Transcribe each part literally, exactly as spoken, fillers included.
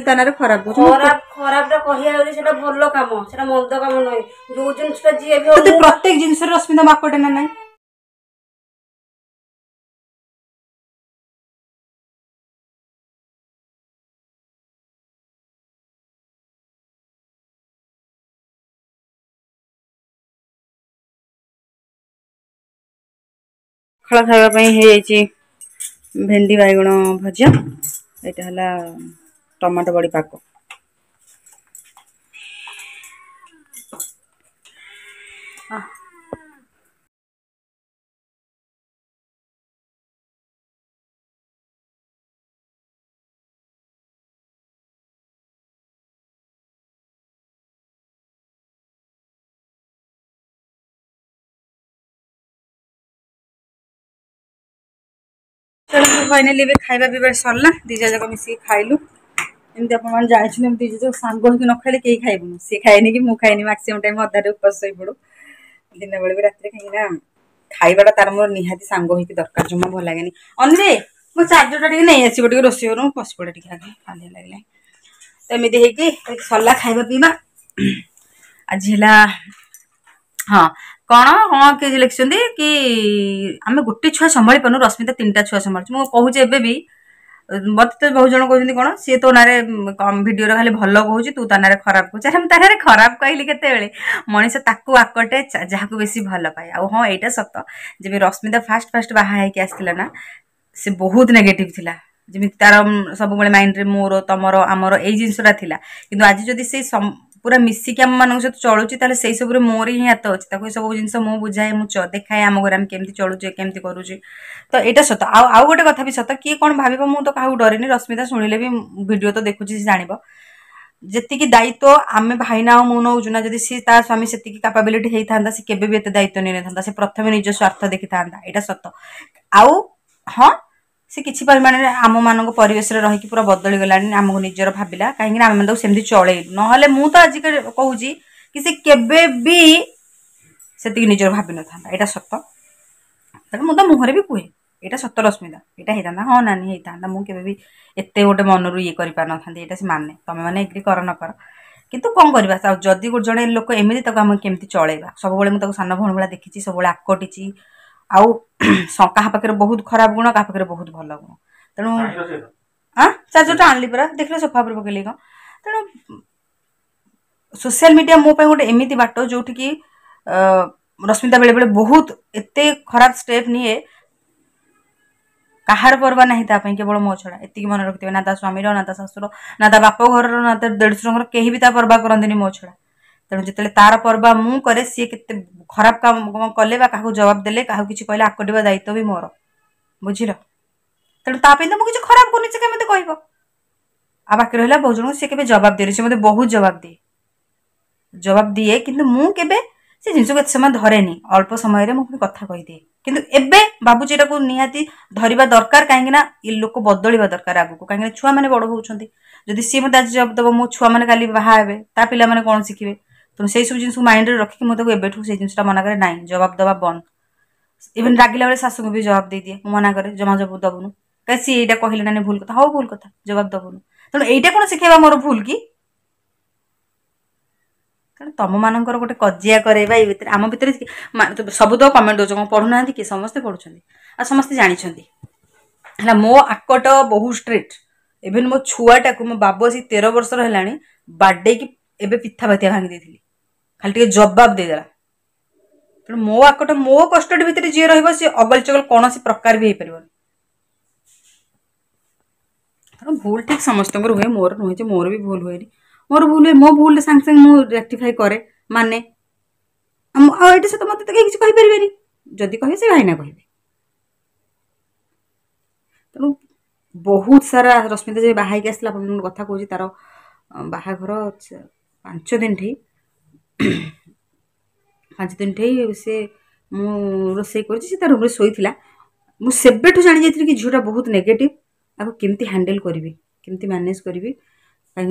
ता नारे खराब को खराब खराब टा कहिया होली सेटा भलो काम सेटा मंद काम नय जो जिनसटा जे भी तो प्रत्येक जिंस रे रश्मिता बाकटे ना नाही खळा खाइबा पई हे जाईची भेंडी बाइगण भजा एटा हला टमाटो बड़ी पाको फाइनाली भी खाइबा पीबा सरला दीजा जाक मिसी खाइलु एमती अपन जानी एमती जो सांग होगी न खाइले कई खाइबुन सी खाएनी कि मु खाएनी मैक्सिमम टाइम अधारे उपास सही पड़ू दिन बेले भी रात कहीं खाइबाटा तार मोर निहाती सांग होगी दरकार जमा भल लगे अनरे मो चार्जर टा नहीं आसो टे रोषे घर पशि पड़े टे आगे खाली लगे तो एमती है सरला खाइबा पीबा आज है हाँ कौन हाँ किए लिखिं कि आम गोटे छुआ संभाली पार्नु रश्मिता तीन टा छुआ संभालुँ मुझे कहूँ एबे भी मत तो बहुत जन कहते कौन सी तो ना भिडियो खाली भल कहूँ तू ता ना खराब कहूँ अरे तारे खराब कहली केते मनीष ताकू आकटे जहाँ को बेसी भल पाए आ हाँ यहाँ सत जब रश्मिता फास्ट फास्ट बाहा आसला ना से बहुत नेगेटिव थिला जमी तार सब माइंड रे मोर तमर आमर यही जिनसा थिला किंतु आज जदि से पूरा मिसिकी आम मान सहित चलुची ताले से सब मोर ही हाथ अच्छे सब जिन मु बुझाए मुझे देखाए आम घर आम केमती चलुचे केमती करुचे तो यहाँ सत आउ गोटे कथा भी सत किए कौन भाव मुझे तो क्या डरनी रश्मिता शुणिले भी वीडियो तो देखुची जान जी दायित्व आम भाईना मु नौ ना जब सी स्वामी से कैपेबिलिटी होता सी केबे भी एत दायित्व नहीं था से प्रथम निज स्वार्थ देखी था यहाँ सत आउ हाँ से किसी परिमाण में आम मान परिवेश रही पूरा बदली गला आमको निजर भाविला कहीं आम मैंने सेमती चलैलु ना मु तो आज कहूँ कि से केबे भी से निजर भाव न था यहाँ सत मुझे मुहर भी कहे यहाँ सत रश्मिता यहाँ होता हाँ नानी होता मुझे भी एत गोटे मनरू ये कर पार ना यहाँ से माने तुम मैंने एग्री कर न कर कितु कौन करवा जदि गोटे जड़े लोक एमती केमती चलैबा सब मुझे सान भौणी भाया देखी सब आकटिची आउ क्या पाखे बहुत खराब गुण क्या पाखे बहुत भल गुण तेणु हाँ चार्जर आनली परा देख लो सोफा पर पकड़ कौन तेणु सोशल मीडिया मो गोटे एमती बाट जो कि रश्मिता बेले बेले बहुत एत खराब स्टेप निए कहार पर्वा ना तापाई केवल मो छड़ा एति मन रखिथे ना स्वामी ना शाशुर ना बाप घर ना देढ़शुर कहीं भी पर्वा करती मो छड़ा तेणु जो तार पर्वा मु करे सी के खराब काम कले क्या जवाब देले क्या कि कहले आकटिवा दायित्व भी मोर बुझिल तेणु तापाई तो मुझे खराब करनी से केमती कह आ बाकी रहा बहुत जन सी के जवाब दे सी मतलब बहुत जवाब दिए जवाब दिए कि मु के से जिन को समय धरेनी अल्प समय मुझे कथा कहीदिए किंतु एबे बाबूजी को निहाती धरवा दरकार कहीं ये लोक बदलवा दरकार आगू कहीं छुआ मैंने बड़ होती जदि सी मत आज जवाब दब मो छुआ मैंने काली बाहे ता पिला मैंने कौन शिखे तेणु से सब जिन माइंड में रखिक मुझे एबेठू से जिनसा मना करे ना जवाब दवा बंद इवन रागिला बेले शाशु को भी जवाब दे दिए मना करे जमा जब दबुनु कहीं सी यहाँ कहले ना भूल कथा हाँ भूल कथा जवाब दबुनु तेणु यहाँ कौन शिखेबा मोर भूल कि कारण तुम मानकर गोटे कजिया करवा ये आम भितर सब तो कमेंट दौर पढ़ुना कि समस्ते पढ़ुं आ समस्ते जानते है मो आकट बहुत स्ट्रिक्ट इवेन मो छुआटा को मो बाबू आसी तेरह वर्ष है बाडे की एबे पिथा बातिया भांगी देती खाली टे जवाब देदेला तेणु मो आकट मो कस्टडी भितर जी रही सी अगल चगल कौन प्रकार भी हो पार भूल ठीक समस्त हुए मोर नुहे मोर भी भूल हुए मोर भूल हुए मो भूल सांगे सांगे मु रेक्टिफाई करे माने ये से तो मत किसी कहींपारे जदि कहे से भाईना कहे तेणु बहुत सारा रश्मिता जब बाहर आसला कथा कहूँ तार बाहाघर पांच दिन ठी पांच दिन ठी से मु रोसे कर रूम शोला मुझे जानी जाती कि झीटा बहुत नेगेटिव आपको केमती हैंडल करी केमती मैनेज करी कहीं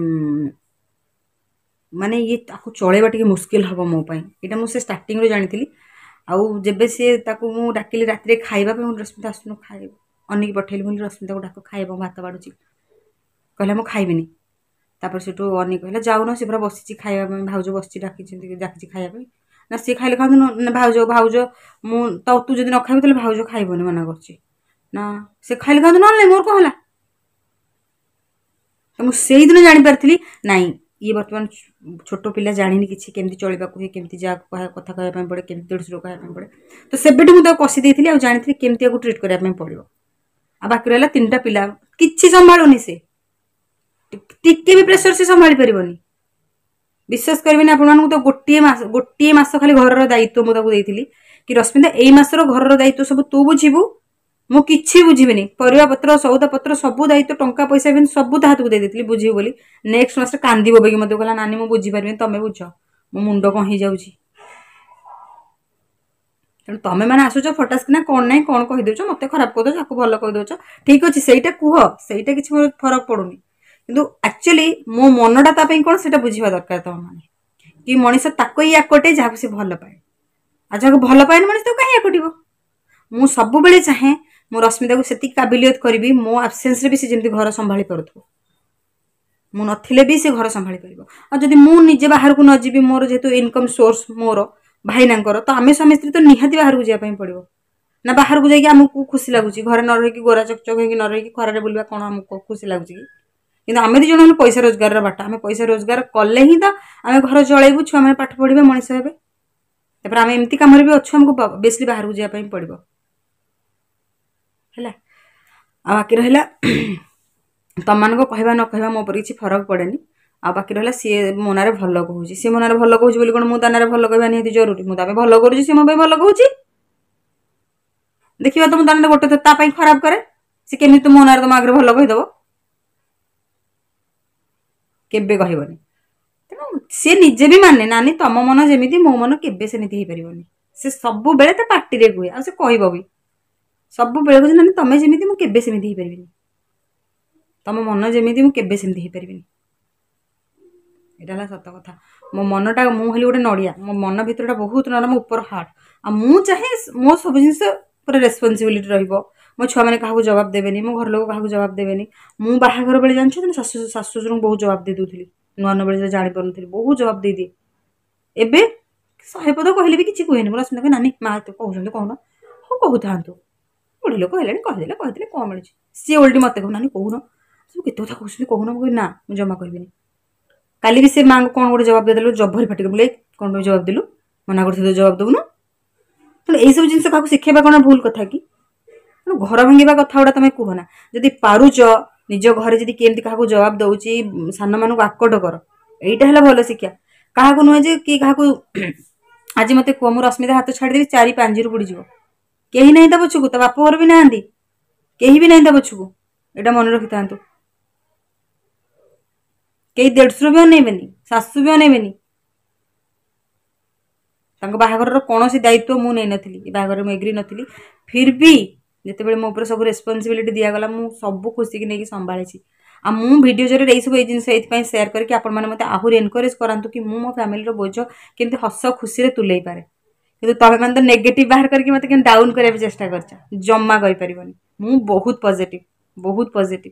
माने ये ताको चलेबा टिके मुस्किल हम मोपाई यहाँ मुझे स्टार्टिंग रो जानी आउ जेबे से ताको मु डाकिली रात रे खाइबा पे रश्मिता आसुन खाइब अनेक पठेली मुझे रश्मिता को डाक खाइब भात बाड़ुची कहला मु खाइबिनी तापर सेठू अनी कहला जाऊन सी पूरा बसी खाଇବା ପାଇଁ भाउज बसी डाकी डाकी खाଇବା ପାଇଁ ना सी खाइले खाऊ ना भाउज भाउज मु तो तू जदि न खाइबु तले भाउज खाइबनी मना करछि ना से खाइले खाऊ न मोर कहला मु सेही दिन जानि पारथिली नाही ये वर्तमान छोट पिला जानिनी किछि केमती चलिबा को केमती जा कथा कहया ପାଇଁ पड़े केमती देड़सुर कहया ପାଇଁ पड़े तो सेबेटू मु तो कसी देथिली आ जानिथिली केमती को ट्रीट करया ପାଇଁ पड़िबो आ बाकी रहला तीनटा पिला किछि संभाळुनी से टिके भी प्रेशर से संभाली परिबनी विश्वास करबेनी आपण मानू तो गोटिए मास गोटिए मास खाली घर दायित्व मु ताकू देइथिली कि रश्मिता एई मासर घर दायित्व सब तू बुझिबू मु किछि बुझिबिनी परिवा पत्र सौदा पत्र सब दायित्व टंका पैसा बिन सब हाथ को दे देथिली बुझिबो बोली नेक्स्ट मास कांदीबो बेगी मते कहला नानी मु बुझि परबेनी तमे बुझ मो मुंडो कोन ही जाउची तने तमे माने आसुचो फटास किना कोन नै कोन कहि देउचो मते खराब कहि देउचो आकु भलो कहि देउचो ठीक अछि सेइटा कुह सेइटा किछि फरक पडुनी किंतु एक्चुअली मो मनटा ता पई कोन सेटा बुझिबा दरकार तम माने कि मनीष ताको या कोटे जाको से भलो पाए आ जाको भलो पाए मनीष तो काहे कोटिबो मु सब बेले चाहे मो रश्मिता को सेति काबिलियत करबी मो एब्सेंस रे भी से जेंति घर संभाली परथो मु नथिले भी से घर संभाली परिबो आ जदि मु निजे बाहर को न जीबी मोर जेतु इनकम सोर्स मोर भाई नांकर तो आमे स्वामी स्त्री तो निहाती बाहर को जिया पई पड़िबो ना बाहर को जाई कि हमकु खुशी लागुची घर न रही कि गोरा चकचक हे कि न रही कि खरा रे बोलबा कोन हमकु खुशी लागुची किंतु आमे दी जण पैसा रोजगार रा बाटा आमे पैसा रोजगार कले ही तो आमे घर चलेबू छुआ माने पाठ पढिबे मनीष हेबे तपर आमे एम्ति काम रे भी अच्छो हमकु बेसली बाहर को जिया पई पड़िबो हैला आ बाकी रहला तम मान को कहबा न कहबा मो पर किछि फरक पड़ेनी आ बाकी रहला सी मोनारे भलो कहूची सी मोनारे भलो कहूची बोली कोन मु तानारे भलो कहबा निहति जरूरी मु ताबे भलो करूची सी मो पे भलो कहूची देखिबा तुम तानारे गोटे ता पई खराब करे सी केमि तुम मोनारे तुम आगरे भलो कहि दबो केबे कहबनी तेनु से निजे भी माने नानी तम मन जेमिति मो मन केबे से नीति हे परिबनी से सब बेले त पार्टी रे गुए आ से कहबो भी सब बेले को नानी तमे जेमिति मु केबे सेमिति हे परिबिनी तम मन जेमिति मु केबे सेमिति हे परिबिनी एटाला सत कथा मो मनटा मु हली गोटे नडिया मो मन भितरटा बहुत नरम ऊपर हार्ट आ मु चाहे मो सब जिंस पूरा रेस्पोंसिबिलिटी रहइबो मो छुआ माने काहू जवाब देबेनी मो घर लोक काहू जवाब देबेनी मु बाहाघर बेले जानछु तने सासु सासु ससुर बहुत जवाब दे दुथली नुआ न बेले जानि परनथली बहुत जवाब दे दे एबे सहे पद कहले भी किछि कहनी बोला सुन नानी मा तो कहउछन कहन हो कहू थांतु बुढ़ी लोक कहले कहदेले कहदेले को मिलछि सी ओल्डी मते कहू नानी कहून तू केते कथा कहउछन कहून मु ना मु जमा करबिनी काली भी से मांग कोन गोटे जवाब देदेलु जभरी फाटी बोले कोन जवाब देलु मना करथे जवाब दउनु तो एई सब जिंस काकू शिखेबा कोन भूल कथा कि घर भांगिबा कथा उडा तमे कहना जदि पारुच निज घर जदि केमति काकू जवाब दउची सान मानु आकट कर एइटा हला भलो शिक्षा काहाकू नुहे जे कि काहाकू आज मते को मु रश्मिता हाथ छाडी देबी चारि पांजीरु पड़ी जिवो केही नाही ता बछुकू त बाप घर भी नांदी केही भी नाही ता बछुकू एटा मन रखि तांतु केही देढ़सुर भी अनेबेनी सासु भी अनेबेनी तांको बाहाघर कौन सी दायित्व मु नै नथिली बाहाघर मु एग्री नथिली फिर भी जेते बेले मो ऊपर सब रेस्पोंसिबिलिटी दिया गला मु सब खुशी की नेकी संभाळेची आ मु वीडियो जरे एई सब ए जिंस एथि पई शेयर करके आपण माने मते आहुर एनकरेज करंतु कि मु मो फैमिली रो बोझ केमति हस खुशी रे तुलै पारे किंतु तबे माने तो नेगेटिव बाहर करके मते के डाउन करे चेष्टा करछ जम्मा करि परिबनी मु बहुत पॉजिटिव बहुत पॉजिटिव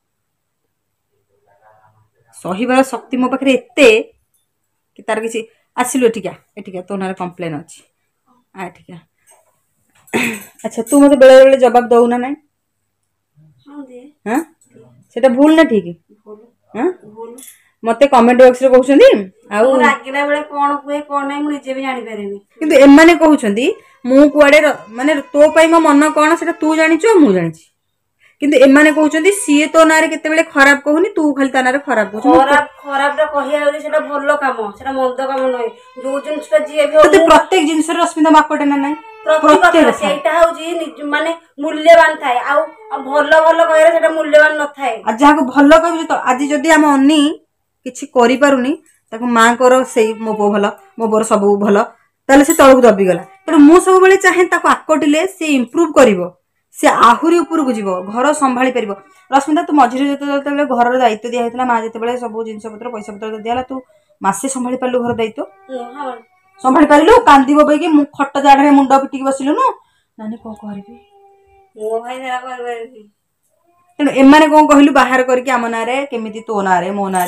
सहीबार शक्ति मो पाखे एते कि तार किसी आसिलु एठिका एठिका तो नारे कंप्लेन अछि आ एठिका अच्छा तू मते बेले बेले जवाब दउ ना नाही हां दे हां सेटा भूल ना ठीक भूल हां भूल मते कमेंट बॉक्स रे कहउछंदी आ मु रागिला बेले कोन कुए कोन नाही मु निजे भी जानि पारेनी किंतु एमाने कहउछंदी मु कुआडे माने तो पई मो मन कोन सेटा तू जानिचो मु जानिची किंतु एमाने कहउछंदी सीए तो नारे केते बेले खराब कहूनी तू खाली ता नारे खराब कहउछ खराब खराब ता कहिया होली सेटा भलो काम सेटा मंद काम नय जो जिंसटा जिए भी तो प्रत्येक जिंस रश्मिता बापटे ना नाही प्रत्येक सेटा होजी माने मूल्यवान थाए आ भलो भलो कहरे सेटा मूल्यवान न थाए आ जाहा को भलो कहबी तो आज जदी हम अन्नी किछि करि पारुनी ताको मां कर सेई मो पो भलो मो पर सब भलो ताले से तळक दबी गला त मु सब बेले चाहे ताको आकटिले से इंप्रूव करिवो से आहुरी ऊपर को जीवो घर संभाली परिबो रश्मिता तू मझिरे जते जते घर दायित्व दिया हेतला मा जते बेले सब जिंस पत्र पैसा पत्र दियाला तू मासे संभाली पालु घर दायित्व हां संभाली पालु कांदीबो बेगी मु खट्ट जाडरे मुंडा पिटी बसिलु नु नानी को करबी मो भाई जरा करबे तेन एमाने कोन कहलु बाहर करके आम नारे केमिति तो नारे मो नारे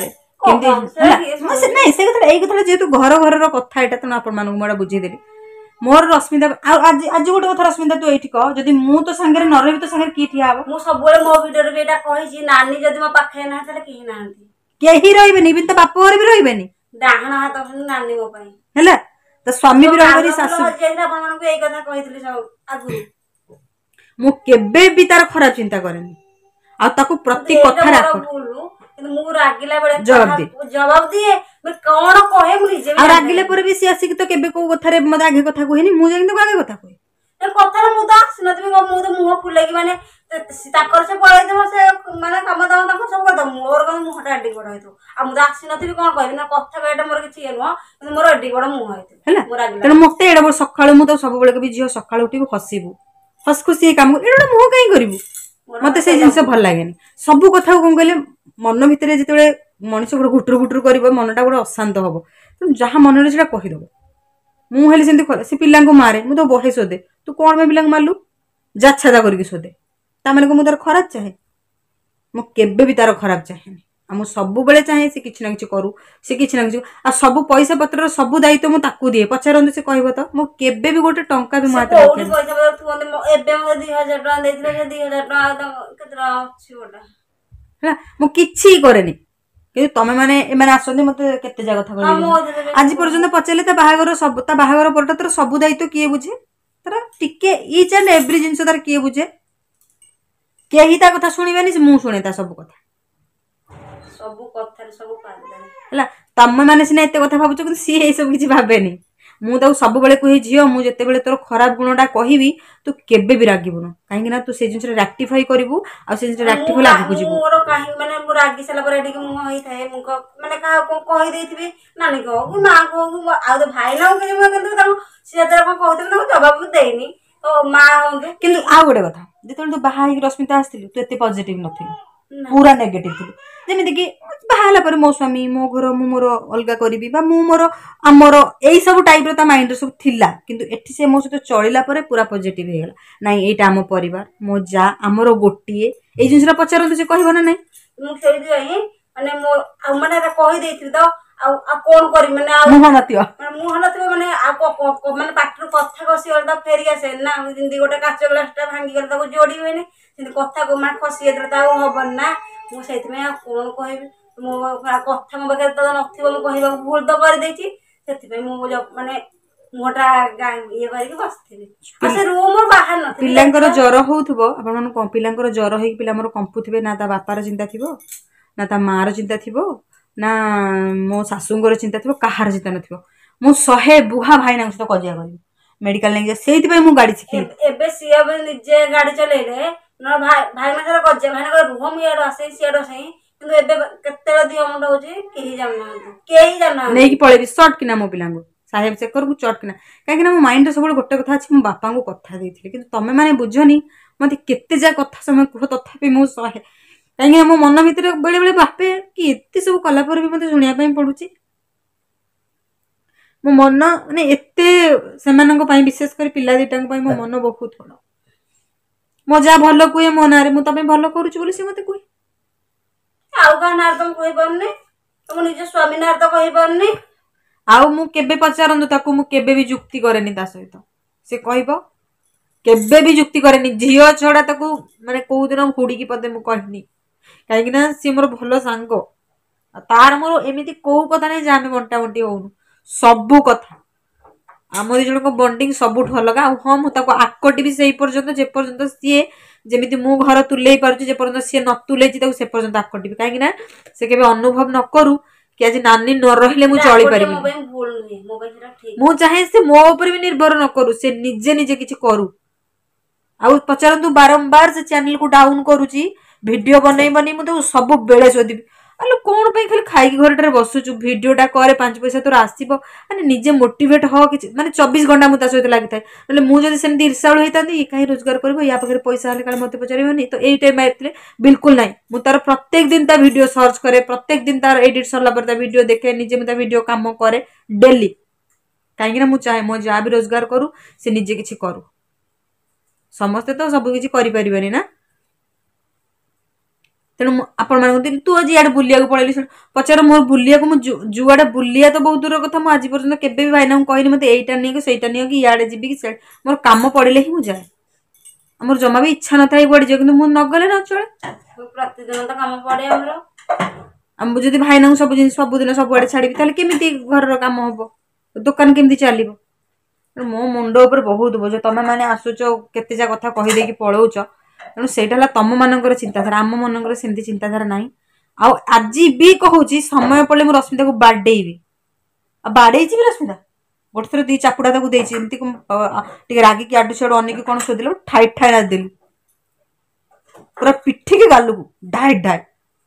କେମିତି ହେଲା ନାଇଁ ସେ କଥା ଏଇ କଥାଟା ଯେହେତୁ ଘର ଘରର କଥା ଏଇଟା ତେଣୁ ଆପଣ ମାନଙ୍କୁ ମୁଁ ଏଇଟା ବୁଝେଇଦେଲି ମୋର ରଶ୍ମିତା ଆଉ ଆଜି ଆଜି ଗୋଟେ କଥା ରଶ୍ମିତା ତୁ ଏଇଠି କହ ଯଦି ମୁଁ ତ ସାଙ୍ଗରେ ନ ରହିବି ତ ସାଙ୍ଗରେ କିଏ ଠିଆ ହବ ମୁଁ ସବୁବେଳେ ମୋ ଭିଡିଓରେ ବି ଏଇଟା କହିଛି ନାନୀ ଯଦି ମୋ ପାଖରେ ନାହିଁ ତାହେଲେ କେହି ନାହାନ୍ତି କେହି ରହିବେନି ବି ତା ବାପ ଘରେ ବି ରହିବେନି ଡାହାଣ ହାତ ହଉଛନ୍ତି ନାନୀ ମୋ ପାଇଁ ହେଲା ତା ସ୍ୱାମୀ ବି ରହିବନି ଶାଶୁ ଆପଣ ମାନଙ୍କୁ ଏଇ କଥା କହିଥିଲି ସବୁ ଆଗରୁ ମୁଁ କେବେ ବି ତାର ଖରାପ ଚିନ୍ତା କରେନି ଆଉ ତାକୁ ପ୍ରତି କଥାରେ କିନ୍ତୁ ମୁଁ ରାଗିଲା ବେଳେ ଜବାବ ଦିଏ ଜବାବ ଦିଏ କଣ କହେ ମୁଁ ନିଜେ ଆଉ ରାଗିଲା ପରେ ବି ସିଏ ଆସିକି ତ କେବେ କୋଉ କଥାରେ ମତେ ଆଗେ କଥା କୁହେନି ମୁଁ ଯାଇକି ତାକୁ ଆଗେ କଥା କୁହେ କଥାରେ ମୁଁ ତ ଆସିନଥିବି ମୁଁ ତ ମୁହଁ ଫୁଲେଇକି ମାନେ ତାଙ୍କର ସେ ପଳେଇଥିବ ସେ ମାନେ କାମ ଦାମ ତାଙ୍କର ସବୁ କରିଦବ ମୋର କଣ ମୁହଁଟା ଏଡିକି ବଡ ହେଇଥିବ ଆଉ ମୁଁ ତ ଆସିନଥିବି କଣ କହିବି ନା କଥା କହିବାଟା ମୋର କିଛି ଇଏ ନୁହଁ କିନ୍ତୁ ମୋର ଏଡିକି ବଡ ମୁହଁ ହେଇଥିବ ହେଲା ତେଣୁ ମତେ ଏଡେ ବଡ ସକାଳୁ ମୁଁ ତ ସବୁବେଳେ କହିବି ଝିଅ ସକାଳୁ ଉଠିବୁ ହସିବୁ ହସ ଖୁସି ହେଇ କାମ ଏଇଟା ଗୋଟେ ମୁହଁ କାହିଁ କରିବୁ ମତେ ସେଇ ଜିନିଷ ଭଲ ଲାଗେନି ସବୁ କଥାକୁ କଣ କହିଲେ ମନ ଭିତରେ ଯେତେବେଳେ ମଣିଷ ଗୋଟେ ଘୁଟୁରୁ ଘୁଟୁରୁ କରିବ ମନଟା ଗୋଟେ ଅଶାନ୍ତ ହବ ତେଣୁ ଯାହା ମନରେ ସେଟା କହିଦବ ମୁଁ ହେଲେ ସେମିତି ସେ ପିଲାଙ୍କୁ ମାରେ ମୁଁ ତ ବହେ ଶୋଧେ ତୁ କଣ ପାଇଁ ପିଲାଙ୍କୁ ମାରିଲୁ ଯାଚ୍ଛାଦା କରିକି ଶୋଧେ ତା ମାନେ ମୁଁ ତାର ଖରାପ ଚାହେଁ ମୁଁ କେବେ ବି ତାର ଖରାପ ଚାହେଁନି ଆଉ ମୁଁ ସବୁବେଳେ ଚାହେଁ ସେ କିଛି ନା କିଛି କରୁ ସେ କିଛି ନା କିଛି ଆଉ ସବୁ ପଇସା ପତ୍ରର ସବୁ ଦାୟିତ୍ୱ ମୁଁ ତାକୁ ଦିଏ ପଚାରନ୍ତୁ ସେ କହିବ ତ ମୁଁ କେବେ ବି ଗୋଟେ ଟଙ୍କା ବି ମୋ ହାତରେ ରଖେନି ଏବେ ମତେ ଦି ହଜାର ଟଙ୍କା ଦେଇଥିଲେ ସେ ଦି ହଜାର ଟଙ୍କା କେତେ ଟଙ୍କା ଅଛି ଗୋଟେ ହେଲା ମୁଁ କିଛି କରେନି କିନ୍ତୁ ତମେ ମାନେ ଏମାନେ ଆସନ୍ତି ମତେ କେତେ ଯା କଥା କହିବେ ଆଜି ପର୍ଯ୍ୟନ୍ତ ପଚାରିଲେ ତା ବାହାଘର ସବୁ ତା ବାହାଘର ପରଟା ତାର ସବୁ ଦାୟିତ୍ୱ କିଏ ବୁଝେ ତାର ଟିକେ ଇଚ୍ ଆଣ୍ଡ ଏଭ୍ରି ଜିନିଷ ତାର କିଏ ବୁଝେ କେହି ତା କଥା ଶୁଣିବେନି ମୁଁ ଶୁଣେ ତା ସବୁ କଥା ସବୁ କଥାରେ ସବୁ ହେଲା ତମେ ମାନେ ସିନା ଏତେ କଥା ଭାବୁଛ କିନ୍ତୁ ସିଏ ଏଇ ସବୁ କିଛି ଭାବେନି ମୁଁ ତାକୁ ସବୁବେଳେ କୁହେ ଝିଅ ମୁଁ ଯେତେବେଳେ ତୋର ଖରାପ ଗୁଣଟା କହିବି ତୁ କେବେ ବି ରାଗିବୁନୁ କାହିଁକି ନା ତୁ ସେ ଜିନିଷଟା ରାକ୍ଟିଫାଇ କରିବୁ ଆଉ ସେ ଜିନିଷ ରାକ୍ଟିଫାଇ ଆଗକୁ ଯିବୁ ମୋର କାହିଁକି ମାନେ ମୁଁ ରାଗି ସାରିଲା ପରେ ଟିକେ ମୁହଁ ହେଇଥାଏ ମୁଁ ମାନେ କାହାକୁ କହିଦେଇଥିବି ନାନୀ କହୁ କି ମା କହୁ ଆଉ ତ ଭାଇ ନା କିନ୍ତୁ ତାଙ୍କୁ ସିଏ ଯେତେବେଳେ କଣ କହୁଥିଲି ତାଙ୍କୁ ଜବାବ ଦେଇନି ତ ମା ହୁଅନ୍ତୁ କିନ୍ତୁ ଆଉ ଗୋଟେ କଥା ଯେତେବେଳେ ତୁ ବାହା ହେଇକି ରଶ୍ମିତା ଆସିଥିଲୁ ତୁ ଏତେ ପଜିଟିଭ ନଥିଲୁ ପୁରା ନେଗେଟିଭ ଥିଲୁ ଯେମିତିକି ବାହା ହେଲା ପରେ ମୋ ସ୍ୱାମୀ ମୋ ଘର ମୁଁ ମୋର ଅଲଗା କରିବି ବା ମୁଁ ମୋର ଆମର ଏଇ ସବୁ ଟାଇପର ତା ମାଇଣ୍ଡରେ ସବୁ ଥିଲା କିନ୍ତୁ ଏଠି ସେ ମୋ ସହିତ ଚଳିଲା ପରେ ପୁରା ପଜିଟିଭ ହେଇଗଲା ନାଇଁ ଏଇଟା ଆମ ପରିବାର ମୋ ଯା ଆମର ଗୋଟିଏ ଏଇ ଜିନିଷଟା ପଚାରନ୍ତୁ ସେ କହିବ ନା ନାଇଁ ମୁଁ ସେଇଥିପାଇଁ ମାନେ ମୋ ଆଉ ମାନେ କହିଦେଇଥିଲି ତ ଆଉ ଆଉ କଣ କରିବି ମାନେ ଆଉ ମୁହଁ ନଥିବ ମୁହଁ ନଥିବ ମାନେ ଆଉ ମାନେ ପାଟିରୁ କଥା ଖସିଗଲେ ତ ଫେରି ଆସେନି ନା ଯେମିତି ଗୋଟେ କାଚ ଗ୍ଲାସଟା ଭାଙ୍ଗିଗଲେ ତାକୁ ଯୋଡି ହୁଏନି ସେମିତି କଥା ମାନେ ଖସି ଯାଇଥିଲେ ତ ଆଉ ହବନି ନା ମୁଁ ସେଇଥିପାଇଁ ଆଉ କଣ କହିବି ମୋ କଥା ମୋ ପାଖରେ ତ ନଥିବ ମୁଁ କହିବାକୁ ଭୁଲ ତ କରିଦେଇଛି ସେଥିପାଇଁ ମୁଁ ମାନେ ମୁହଁଟା ଇଏ କରିକି ବସିଥିଲି ଆଉ ସେ ରୁମ ବାହାର ନଥିଲି ପିଲାଙ୍କର ଜ୍ୱର ହଉଥିବ ଆପଣ ମାନଙ୍କୁ କଣ ପିଲାଙ୍କର ଜ୍ୱର ହେଇକି ପିଲା ମୋର କମ୍ପୁଥିବେ ନା ତା ବାପାର ଚିନ୍ତା ଥିବ ନା ତା ମାର ଚିନ୍ତା ଥିବ ନା ମୋ ଶାଶୁଙ୍କର ଚିନ୍ତା ଥିବ କାହାର ଚିନ୍ତା ନଥିବ ମୁଁ ଶହେ ବୁହା ଭାଇନାଙ୍କ ସହିତ କଜିଆ କରିବି ମେଡିକାଲ ନେଇକି ସେଇଥିପାଇଁ ମୁଁ ଗାଡି ଶିଖିଲି ଏବେ ସିଏ ନିଜେ ଗାଡି ଚଲେଇଲେ ନା ଭାଇ ଭାଇନା ସାରା କଜିଆ ଭାଇନା ରୁହ ମୁଁ ଇଆଡୁ ଆସେ ସିଆଡୁ ଆସେ କିନ୍ତୁ ଏବେ କେତେବେଳେ ଦିହ ମୁଣ୍ଡ ହଉଛି କେହି ଜାଣୁନାହାନ୍ତି କେହି ଜାଣୁନାହାନ୍ତି ନେଇକି ପଳେଇବି ସର୍ଟ କିନା ମୋ ପିଲାଙ୍କୁ ସାହେବ ଚେକରକୁ ଚଟ କିନା କାହିଁକି ନା ମୋ ମାଇଣ୍ଡରେ ସବୁବେଳେ ଗୋଟେ କଥା ଅଛି ମୁଁ ବାପାଙ୍କୁ କଥା ଦେଇଥିଲି କିନ୍ତୁ ତମେ ମାନେ ବୁଝନି ମତେ କେତେ ଯା କଥା ସମୟ କୁହ ତଥାପି ମୁଁ ସହେ କାହିଁକି ନା ମୋ ମନ ଭିତରେ ବେଳେ ବେଳେ ବାପେ କି ଏତେ ସବୁ କଲା ପରେ ବି ମତେ ଶୁଣିବା ପାଇଁ ପଡୁଛି ମୋ ମନ ମାନେ ଏତେ ସେମାନଙ୍କ ପାଇଁ ବିଶେଷ କରି ପିଲା ଦିଟାଙ୍କ ପାଇଁ ମୋ ମନ ବହୁତ ବଡ ମୋ ଯାହା ଭଲ କୁହେ ମୋ ନାଁରେ ମୁଁ ତମେ ଭଲ କରୁଛି ବୋଲି ସେ ମତେ କୁହେ ଆଉ କାହା ନାଁରେ ତ ମୁଁ କହିପାରୁନି ତମ ନିଜ ସ୍ୱାମୀ ନାଁରେ ତ କହିପାରୁନି ଆଉ ମୁଁ କେବେ ପଚାରନ୍ତୁ ତାକୁ ମୁଁ କେବେ ବି ଯୁକ୍ତି କରେନି ତା ସହିତ ସେ କହିବ କେବେ ବି ଯୁକ୍ତି କରେନି ଝିଅ ଛଡା ତାକୁ ମାନେ କୋଉ ଦିନ ହୁଡିକି ପଦେ ମୁଁ କହିନି କାହିଁକି ନା ସିଏ ମୋର ଭଲ ସାଙ୍ଗ ତାର ମୋର ଏମିତି କୋଉ କଥା ନାହିଁ ଯେ ଆମେ ବଣ୍ଟା ବଣ୍ଟି ହଉନୁ ସବୁ କଥା ଆମ ଦି ଜଣଙ୍କ ବଣ୍ଡିଙ୍ଗ ସବୁଠୁ ଅଲଗା ଆଉ ହଁ ମୁଁ ତାକୁ ଆକଟିବି ସେଇ ପର୍ଯ୍ୟନ୍ତ ଯେ ପର୍ଯ୍ୟନ୍ତ ସିଏ ଯେମିତି ମୁଁ ଘର ତୁଲେଇ ପାରୁଛି ଯେ ପର୍ଯ୍ୟନ୍ତ ସିଏ ନ ତୁଲେଇଛି ତାକୁ ସେ ପର୍ଯ୍ୟନ୍ତ ଆକଟିବି କାହିଁକି ନା ସେ କେବେ ଅନୁଭବ ନ କରୁ କି ଆଜି ନାନୀ ନ ରହିଲେ ମୁଁ ଚଳିପାରିବିନି ମୁଁ ଚାହେଁ ସେ ମୋ ଉପରେ ବି ନିର୍ଭର ନ କରୁ ସେ ନିଜେ ନିଜେ କିଛି କରୁ ଆଉ ପଚାରନ୍ତୁ ବାରମ୍ବାର ସେ ଚ୍ୟାନେଲକୁ ଡାଉନ କରୁଛି ଭିଡିଓ ବନେଇ ବନେଇ ମୁଁ ତାକୁ ସବୁବେଳେ ଶୋଧିବି ଆଲୋ କଣ ପାଇଁ ଖାଲି ଖାଇକି ଘରଟାରେ ବସୁଛୁ ଭିଡିଓଟା କରେ ପାଞ୍ଚ ପଇସା ତୋର ଆସିବ ମାନେ ନିଜେ ମୋଟିଭେଟ ହ କିଛି ମାନେ ଚବିଶ ଘଣ୍ଟା ମୁଁ ତା ସହିତ ଲାଗିଥାଏ ନହେଲେ ମୁଁ ଯଦି ସେମିତି ଈର୍ଷାଳୁ ହେଇଥାନ୍ତି କାହିଁ ରୋଜଗାର କରିବ ୟା ପାଖରେ ପଇସା ହେଲେ କାଳେ ମତେ ପଚାରିବନି ତ ଏଇ ଟାଇମ୍ ଆସିଥିଲେ ବିଲକୁଲ ନାହିଁ ମୁଁ ତାର ପ୍ରତ୍ୟେକ ଦିନ ତା ଭିଡିଓ ସର୍ଚ୍ଚ କରେ ପ୍ରତ୍ୟେକ ଦିନ ତାର ଏଡିଟ୍ ସରିଲା ପରେ ତା ଭିଡିଓ ଦେଖେ ନିଜେ ମୁଁ ତା ଭିଡିଓ କାମ କରେ ଡେଲି କାହିଁକି ନା ମୁଁ ଚାହେଁ ମୋ ଯାହା ବି ରୋଜଗାର କରୁ ସେ ନିଜେ କିଛି କରୁ ସମସ୍ତେ ତ ସବୁ କିଛି କରିପାରିବେନି ନା तेणु आपण मानक तू आज इे बुलिया पड़ेली पचार मोर बुलिया मुझे जुआडे बुलिया तो बहुत दूर कथा मुझे आज पर्यटन के भाईना कहनी मत यहीटा नहीं सहीटा नहीं कि इे जी कि मोर कम पड़े ही मुझे मोर जमा भी इच्छा न था गुआड़े जाए कि मुझे नगले न चले प्रतिदिन तो काम पड़े हमर आम जब भाईना सब जिन सबुदिन सबुआड़े छाड़ी केमी घर कम हम दुकान केमी चलो मो मुंड उपर बहुत बोझ तुम मैंने आसुच केते कथा कहीदे पलाऊच तेणु से तुम मान चिंताधारा आम मन सेमती चिंताधारा ना आज भी कहूँ समय पड़े मुझे रश्मिता को बाडेबी आ बाड़े रश्मिता गोटे थर दी चापुड़ा ताकि रागिक आडू सियाड़ू अनेक कौन शोधिल ठाई ठाई नाचदेली पूरा पिठिकी गालू को ढाए ढाए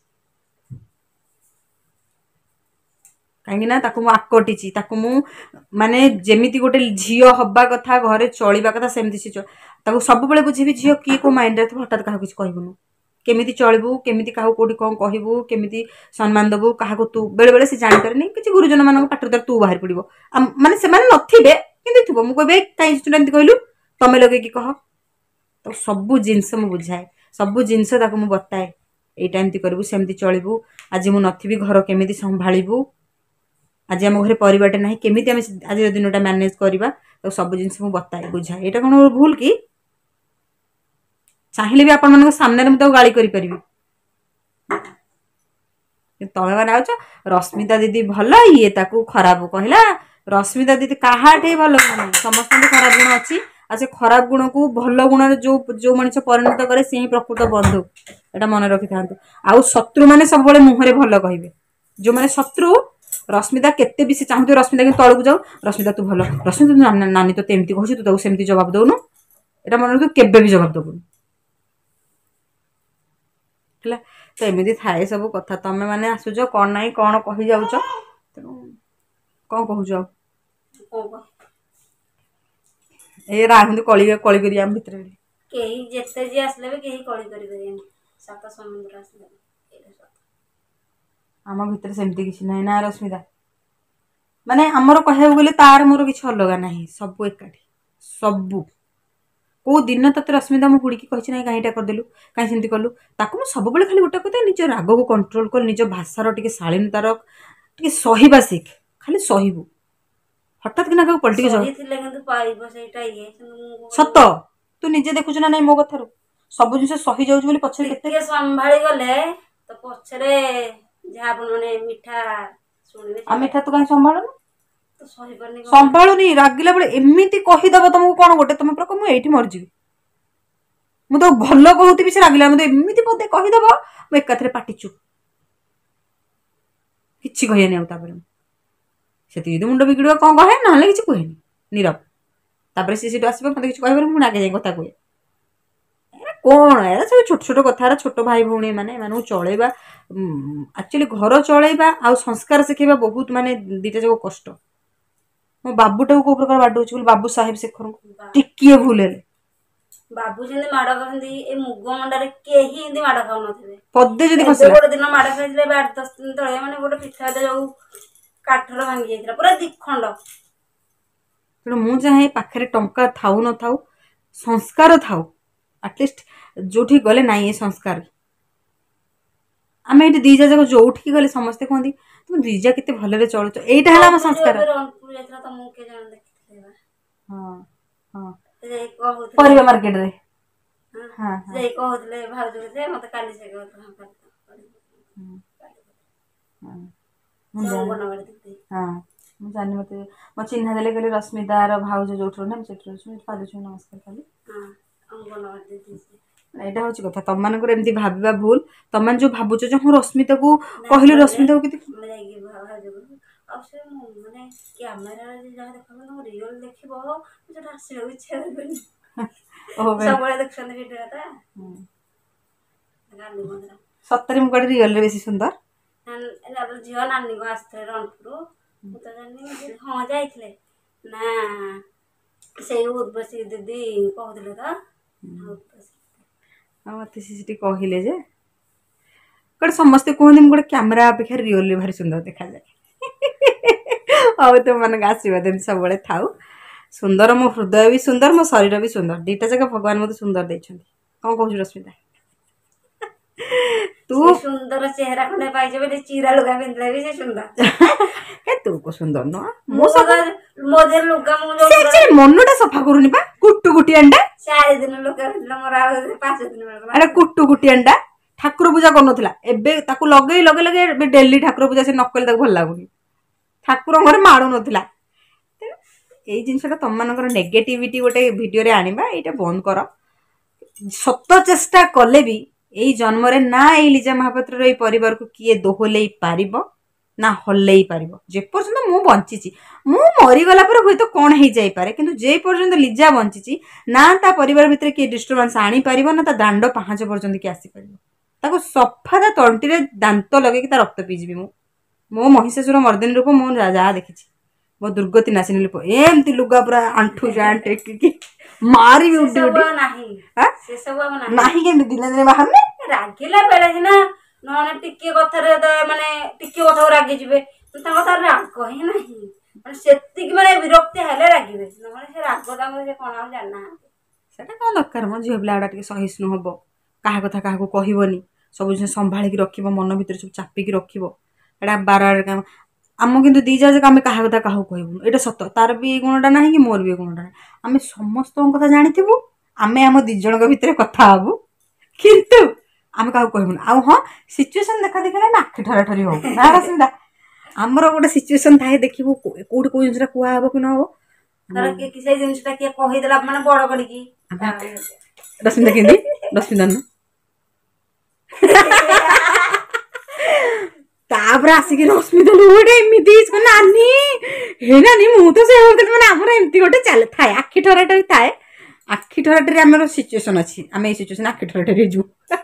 कहीं आकटी माने जेमिति गोटे झील हवा कथा घरे चलवा कथा सेमती सी सब बेले बुझेबी झील किए को माइंड रे हठात क्या कुछ कहबुनु केमिति चलबू केमिति काहू कोठी कौन कहबू केमिति सम्मान देबू क्या तू बेले बेले से जापर नहीं कि गुरुजन मान पाठ द्वारा तू बाहर पड़ो माने से नथिबे कि थो मुझे कहे कहीं कहलु तुम लगे कि कह तो सबू जिनस मुझे बुझाए सबू जिनस मुझे बताए यहीटा एमती करू सेमती चलू आज मुझे नथिबी घर केमिति संभाळबू आज आम घर परिवारटे ना केमी आज दिनटा मैनेज करवा तो सब जिन मुझे बताए बुझाए यहाँ कौन भूल कि चाहिए भी आपण मान सामने मुझे गाड़ी करी तमें मैंने आज रश्मिता दीदी भल ये ताकू खराब कहला रश्मिता दीदी कहाटे भल गुण समस्त खराब गुण अच्छी आ से खराब गुण को भल गुण जो जो मनीष परिणत करे से ही प्रकृत बंधु एटा मन रखि था आउ शत्रु मैंने सब मुहरे भल कहे जो मैंने शत्रु रश्मिता केते भी से चाहते रश्मिता कि तलू जाऊ रश्मिता तू भल रश्मिता तू नानी तो एमती कहू तू सेमती जवाब दौनु एटा मन तू केबे भी जवाब दबुन है तो एमती थाए सब कथा तमें मैंने आसुच कौन ना कौन कही जाऊच तेणु कौन कहूच ए राहुंदी कली कली करी आम भितर केही जेते जे आसले भी केही कली करी करियन सात समुद्र आसले आम भितर सेमती किसी ना ना रश्मिता माने आमर कहू गले तार मोर किसी अलग ना सब एकाठी सबू कौ दिन तक रश्मिता मो बुड़ी कही ना कहीं करदेलु कहीं सेमती कलु ताकू सब बेले खाली गोटे कहते निज राग को कंट्रोल कर निज भाषार टे शालीनतार टे सहिबा शिख खाली सहबू हठात कि ना पलटिक सत तू निजे देखुच ना नहीं मो कथार सब जिन सही जाऊँ पछरे संभाली गले तो पछरे जहाँ माने मिठा सुनिबे आ मिठा तू कहीं संभालनु तो सही परनी संभालुनी रागिला बेले एमिति कहीदब तुमको कौन गोटे तुम प्रक मुझे ये मरजी मुझे तो भल कहती से रागिला मतलब एमिति पदे कहीदब मु एकाथरे पाटी चुप किछि कहनी आउे से मुंड बिगड़ कौन कहे ना कि कहे नीरव तापर सी सीट आस मत कि कह मुझे आगे जाए कथा कहे कौन यार सब छोट छोट कथार छोट भाई भौणी मैंने मानू चलैबा एक्चुअली घर चलैबा आ संस्कार शिखेबा बहुत माने दीटा जाक कष्ट मो बाबूटा को प्रकार बाडौच बाबू साहेब शेखर टिकिए भूल हेले बाबू जंदी माड़ खाती ए मुग मंडारे केही इंदी माड़ खाउ नथिबे पदे जदी खसले गोटे दिन माड़ खाइले आठ दस दिन तळे माने गोटे पिठा दे जाऊ काठर भांगी जाइतरा पूरा दिखंड तेणु मु चाहे पाखे टंका थाऊ न थाऊ संस्कार थाऊ एटलिस्ट जोठी गले ना ये संस्कार आम ये दीजा जाक जो गले समस्ते कहती तुम दीजा के भल चलुच यहीटा है संस्कार परिवा मार्केट रे हां जे कहतले भाउज जे मते काली से कहत हां हां मु जानि मते म चिन्हा देले कहले रश्मितार भाउज जोठरो ना सेठरो छु पादु छु नमस्कार खाली हां अंगनवाड़ी देती एटा होची कथा तम मानकर एमती भाबिबा भूल तम मान जो भाबुच जो हम रश्मिता को कहली रश्मिता को किति जाइए भाउज अब से माने कैमरा रे जा देखबो न रियल देखिबो जेटा आसे इच्छा करबनी ओ बे सब बड़े देखछन वीडियो ता गाली बंदरा सत्तरी मुकड़ी रियल रे बेसी सुंदर ना ना झियो नानी को आस्ते रनपुर मु त जानि हां जाइथले ना से उर्वशी दीदी कहदिले त मत सीसीटी कहले जे कड़े समस्ते कहते गोटे कैमेरा अपेक्षा रियल भारी सुंदर देखा जाए अब तुम मन आशीर्वाद एमती सब थाऊ सुंदर मो हृदय भी सुंदर मो शरीर भी सुंदर दीटा जगह भगवान मत सुंदर देछंती कौन कहू रश्मिता तू सुंदर चेहरा खंडे पाइजे बोले चीरा लुगा पिंधले भी से सुंदर ए तू को सुंदर न मु सब मोदे लुगा मु जो से जे मनटा सफा करूनी बा कुट्टू गुटी अंडा चार दिन लुगा पिंधले मोरा पांच दिन में अरे कुट्टू गुटी अंडा ठाकुर पूजा करनथिला एबे ताकू लगेई लगे लगे एबे डेली ठाकुर पूजा से नकल ताकू भल लागुनी ठाकुर घरे मारू नथिला एई जिनसटा तम मानकर नेगेटिविटी गोटे वीडियो रे आनिबा एटा बंद कर सत चेष्टा कले भी एई जन्म रे ना एई लिजा महापात्र रे परिवार को किए दोहलेई पारिबो ना हल्लेई पारिबो जे पर्यंत मु बंचिची मु मरी गला पर होय तो कोन हे जाई पारे किंतु जे पर्यंत लिजा बंचिची ना ता परिवार भितर के डिस्टर्बेंस आनी पारिबो ना ता दांड पांच पर्यंत के आसी पारिबो ताको सफा ता तंटी रे दांत लगे कि ता रक्त पीजिबी मु मो महिषासुर मर्दिनी रूप मु जा देखिची मो दुर्गति नासिनी रूप एमती लुगा पूरा आंठू जान टेकी मारी भी उड्डी उड्डी नाही हां से सब अब नाही नाही के दिले दिले बाहर ने रागिला बेले ना नने टिके कथा रे माने टिके कथा रागी जिवे ता कथा राग ही नाही माने सेति कि माने विरक्ति हेले रागिबे नने से राग दाम से कोन हम जानना सेटा कोन दरकार म झियो ब्लाडा टिके सहिष्णु हबो काहा कथा काहा को कहिबोनी सब जिन संभाली के रखिबो मन भीतर सब चापी के रखिबो एडा बार काम आम किंतु दी जा आम क्या कथा क्या कहूँ ये सत तार भी गुणटा ना कि मोर भी गुणटा ना आम समस्त कथा जाथु आम आम दिज भितर कथा हबू किंतु आम क्या कहूँ आउ हाँ सिचुएसन देखा देखा ना आखि ठरा ठरी हो रश्मिता आमर गोटे सिचुएसन थाए देखू कौट कौ जिन कुआ हम कि नब जिनसा किए कहीदेला माने बड़ कड़ी रश्मिता केंदी रश्मिता न तापर आसिक रश्मिता गोटे एमती नानी हे नानी मु तो से मैंने आमर एमती गोटे चल थाए आखि ठराठरी थाए आखि ठराठरी आम सिचुएसन अच्छी आम ये सिचुएसन आखि ठराठरी जु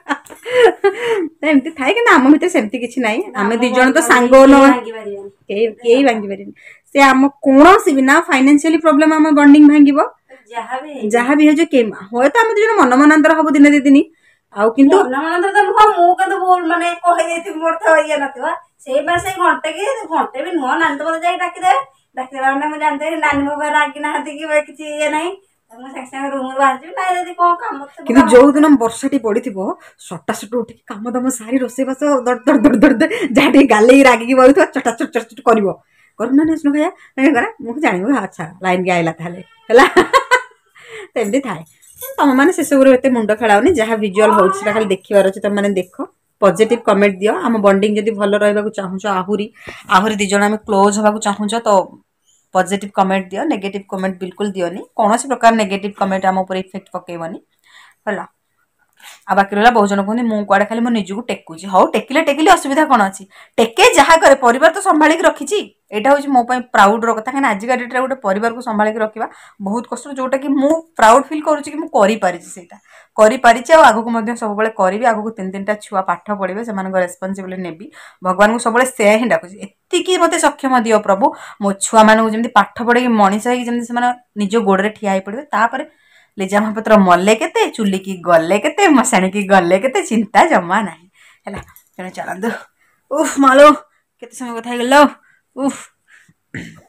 एमती थाए कि आम भर सेमती किसी ना आम दिज तो सांग कई भांगी पारे से आम कौन भी ना फाइनेंशियली प्रॉब्लम आम बॉन्डिंग भांग जहाँ भी हो हूँ तो आम दिज मन मनांतर हम दिन दी दिन आउ किंतु ननंदर तो नुह मु कतो बोल माने कहि देथि मोर तो ये नथिवा से मासे घंटे के घंटे भी नुह नानी तो जाई डाकी दे डाकी देला ने मु जानते नानी मो बार आगी ना हती कि किछि ये नाही मु संग संग रूम रे बाहर ना यदि को काम किंतु जो दिन वर्षाटी पड़िथिबो सटा सट उठी काम दम सारी रोसे बस दड़ दड़ दड़ दड़ जाटी गाले रागी की बहुतो चटा चट चट करिवो करना ने सुन भैया नहीं करा मु जानिबो अच्छा लाइन के आइला थाले हला तेमदी थाए तुम मैंने से सब एत मुंड खेलाओनी जहाँ विजुअल होता खाली देखार अच्छे तुम मैंने देख पॉजिटिव कमेंट दियो आम बॉन्डिंग जब भल रहा चाहूँ आहरी आहरी दिज आम क्लोज होगा चाहूँ तो पॉजिटिव कमेंट दियो नेगेटिव कमेंट बिल्कुल दियोनी कौन प्रकार नेगेटिव कमेंट आम उपर इफेक्ट पकेबनी है आ बाकी रहा बहुत जन कहते मुझे कड़े खाली मो निजक टेकुची हाँ टेकिले टेकिले असुविधा कौन अच्छी टेके जहाँ करे परिवार तो संभाली रखी यहाँ हूँ मो प्राउड कथा कहीं आजिका डेट्रे गोटे परिवार को संभाली रखा बहुत कष्ट जोटा कि मु प्राउड फिल करुँच कि मुझे करें आगक सब करी आगक तीन तीन टा छुआ पाठ पढ़े से रेस्पॉन्सिबिलिटी नेबी भगवान को सब से ही डाकुची एतिकी मत सक्षम दियो प्रभु मो छुआ मानू जमी पाठ पढ़े मनीष होमती निज गोड़े ठिया पड़े लिजा महापात्र मले केते चुली की गले केते मशाणी की गले केते चिंता जमा नहीं है तेणु चलतु उफ मालो केते समय कथा गल उफ।